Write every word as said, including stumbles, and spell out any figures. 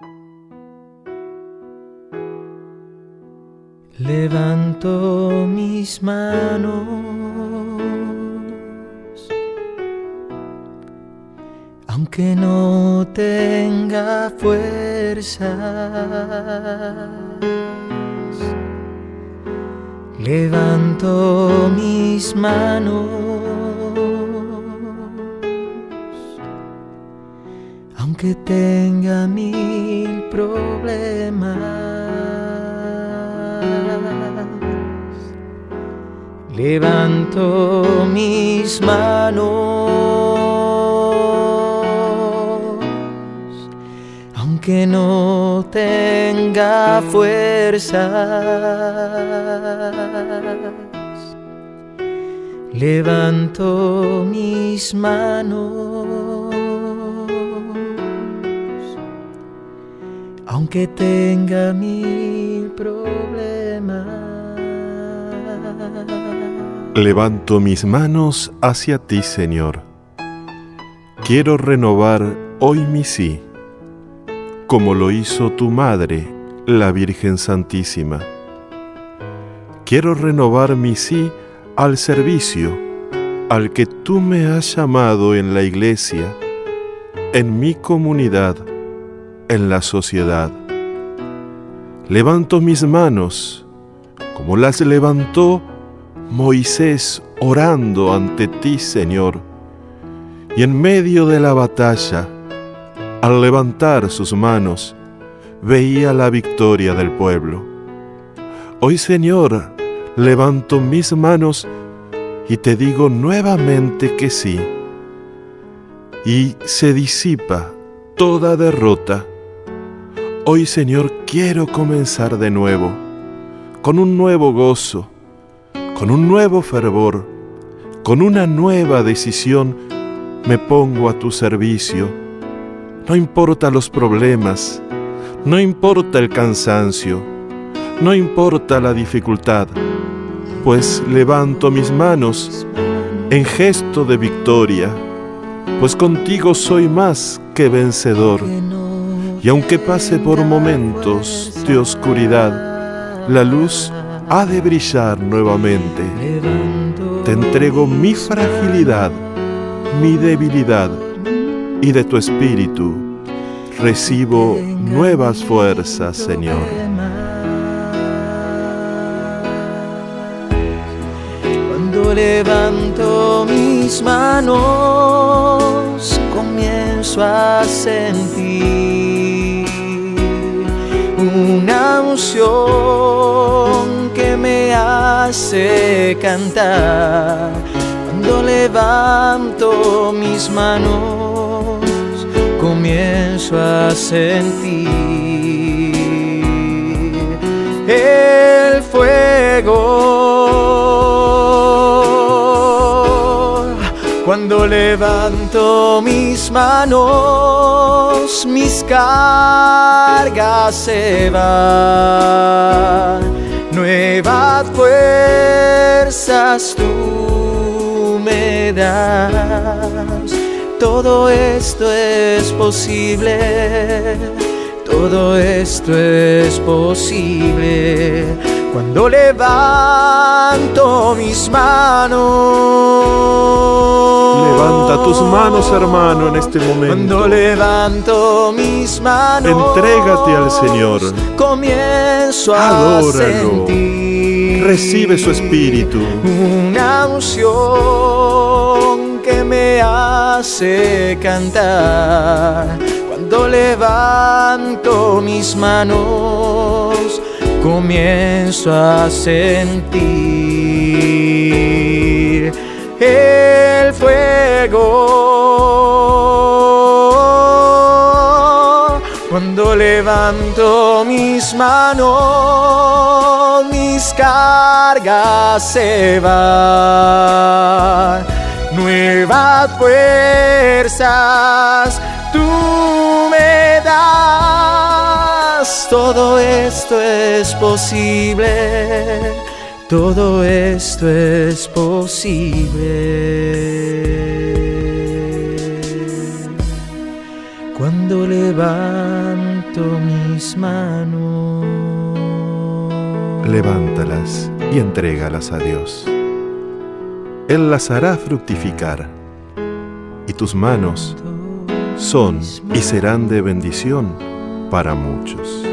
Levanto mis manos, aunque no tenga fuerzas. Levanto mis manos, aunque tenga mil problemas. Levanto mis manos, aunque no tenga fuerzas. Levanto mis manos, aunque tenga mil problemas. Levanto mis manos hacia ti, Señor. Quiero renovar hoy mi sí, como lo hizo tu Madre, la Virgen Santísima. Quiero renovar mi sí al servicio, al que tú me has llamado en la Iglesia, en mi comunidad, en la sociedad. Levanto mis manos, como las levantó Moisés orando ante ti, Señor, y en medio de la batalla, al levantar sus manos, veía la victoria del pueblo. Hoy, Señor, levanto mis manos y te digo nuevamente que sí, y se disipa toda derrota. Hoy, Señor, quiero comenzar de nuevo, con un nuevo gozo, con un nuevo fervor, con una nueva decisión. Me pongo a tu servicio. No importa los problemas, no importa el cansancio, no importa la dificultad, pues levanto mis manos en gesto de victoria, pues contigo soy más que vencedor. Y aunque pase por momentos de oscuridad, la luz ha de brillar nuevamente. Te entrego mi fragilidad, mi debilidad, y de tu espíritu recibo nuevas fuerzas, Señor. Cuando levanto mis manos, comienzo a sentir una unción que me hace cantar. Cuando levanto mis manos, comienzo a sentir el fuego. Cuando levanto mis manos, mis cargas se van. Nuevas fuerzas tú me das. Todo esto es posible, todo esto es posible. Cuando levanto mis manos. Levanta tus manos, hermano, en este momento. Cuando levanto mis manos, entrégate al Señor. Comienzo a Adóralo. sentir. Recibe su espíritu. Una unción que me hace cantar. Cuando levanto mis manos, comienzo a sentir el fuego. Cuando levanto mis manos, mis cargas se van. Nuevas fuerzas tú me das. Todo esto es posible, todo esto es posible. Cuando levanto mis manos. Levántalas y entrégalas a Dios. Él las hará fructificar, y tus manos son y serán de bendición para muchos.